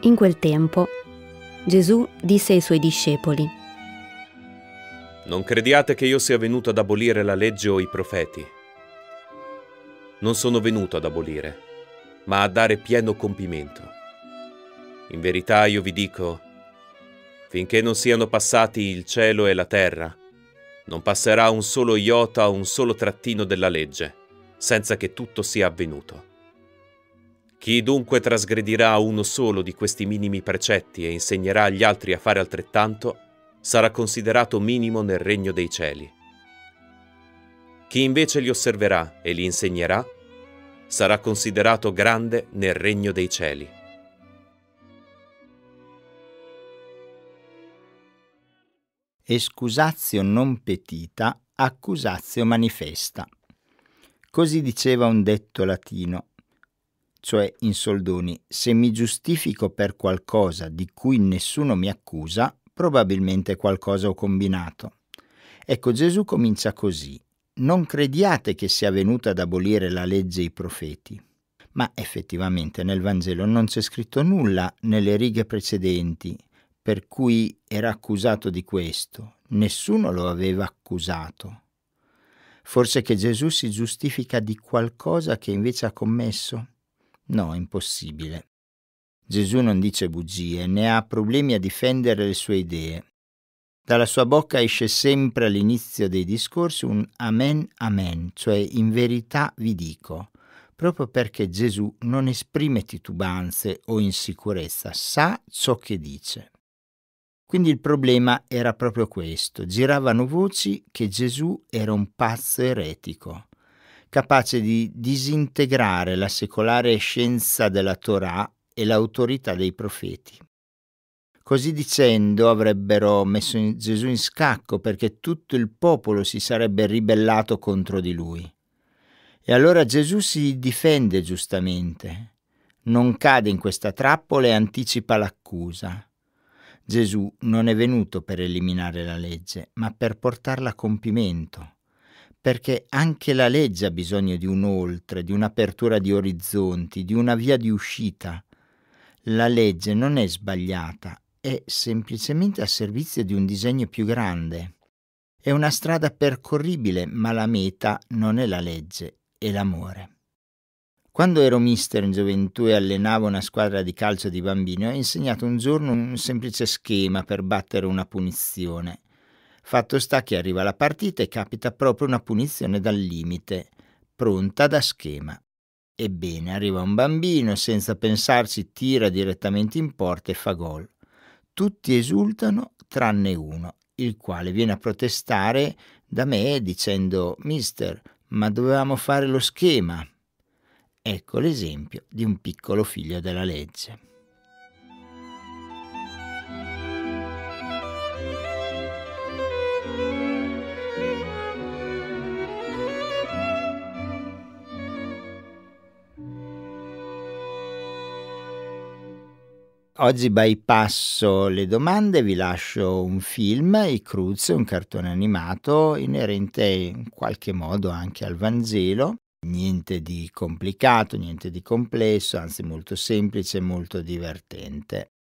In quel tempo Gesù disse ai suoi discepoli: Non crediate che io sia venuto ad abolire la legge o i profeti. Non sono venuto ad abolire, ma a dare pieno compimento. In verità io vi dico, finché non siano passati il cielo e la terra, non passerà un solo iota o un solo trattino della legge, senza che tutto sia avvenuto. Chi dunque trasgredirà uno solo di questi minimi precetti e insegnerà agli altri a fare altrettanto, sarà considerato minimo nel regno dei cieli. Chi invece li osserverà e li insegnerà, sarà considerato grande nel regno dei cieli. Excusatio non petita, accusatio manifesta. Così diceva un detto latino, cioè in soldoni, se mi giustifico per qualcosa di cui nessuno mi accusa, probabilmente qualcosa ho combinato. Ecco, Gesù comincia così: non crediate che sia venuto ad abolire la legge e i profeti. Ma effettivamente nel Vangelo non c'è scritto nulla nelle righe precedenti per cui era accusato di questo. Nessuno lo aveva accusato. Forse che Gesù si giustifica di qualcosa che invece ha commesso? No, impossibile. Gesù non dice bugie, né ha problemi a difendere le sue idee. Dalla sua bocca esce sempre all'inizio dei discorsi un amen amen, cioè in verità vi dico, proprio perché Gesù non esprime titubanze o insicurezza, sa ciò che dice. Quindi il problema era proprio questo: giravano voci che Gesù era un pazzo eretico, capace di disintegrare la secolare scienza della Torah e l'autorità dei profeti. Così dicendo avrebbero messo Gesù in scacco, perché tutto il popolo si sarebbe ribellato contro di lui. E allora Gesù si difende giustamente, non cade in questa trappola e anticipa l'accusa. Gesù non è venuto per eliminare la legge, ma per portarla a compimento, perché anche la legge ha bisogno di un oltre, di un'apertura di orizzonti, di una via di uscita. La legge non è sbagliata, è semplicemente a servizio di un disegno più grande. È una strada percorribile, ma la meta non è la legge, è l'amore. Quando ero mister in gioventù e allenavo una squadra di calcio di bambini, ho insegnato un giorno un semplice schema per battere una punizione. Fatto sta che arriva la partita e capita proprio una punizione dal limite, pronta da schema. Ebbene, arriva un bambino, senza pensarci tira direttamente in porta e fa gol. Tutti esultano tranne uno, il quale viene a protestare da me dicendo: «Mister, ma dovevamo fare lo schema». Ecco l'esempio di un piccolo figlio della legge. Oggi bypasso le domande, vi lascio un film, I Cruz, un cartone animato inerente in qualche modo anche al Vangelo. Niente di complicato, niente di complesso, anzi molto semplice e molto divertente.